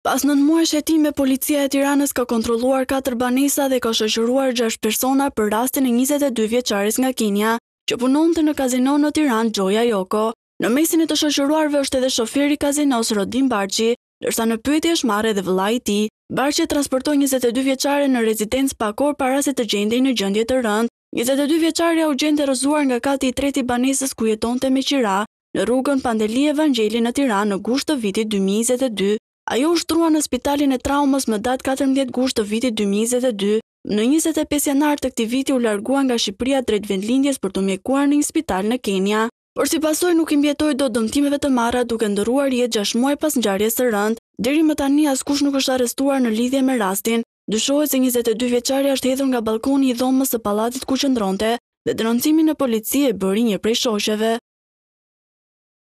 Pas 9 muaj hetime, policia e Tiranës ka kontrolluar 4 banesa dhe ka shoqëruar 6 persona për rastin e 22 vjeçares nga Kenia, që punonte në kazino në Tiranë, Gjoja Joko. Në mesin e të shoqëruarve është edhe shoferi kazinos Rodin Barqi, ndërsa në pyetje është marrë edhe vëllai i tij. Barqi transportoi 22 vjeçare në rezidencë pak orë para se të gjendej në gjendje të rëndë. 22 vjeçaria u gjente rrëzuar nga kati i tretë i banesës ku jetonte me qira, në rrugën Pandeli Evangjeli në Tiranë në gusht të vitit 2022. Ajo u shtrua në spitalin e traumës më datë 14 gusht të vitit 2022. Në 25 janar të këtij viti u largua nga Shqipëria drejt vendlindjes për të mjekuar në një spital në Kenia. Por si pasojë nuk i mbijetoi dot dëmtimeve të marra duke ndëruar jetë 6 muaj pas ngjarjes së rëndë. Deri më tani askush nuk është arrestuar në lidhje me rastin. Dyshohet se 22 vjeçaria është hedhur nga balkoni i dhomës së pallatit ku qëndronte dhe denoncimin në polici e bëri një prej shoqeve.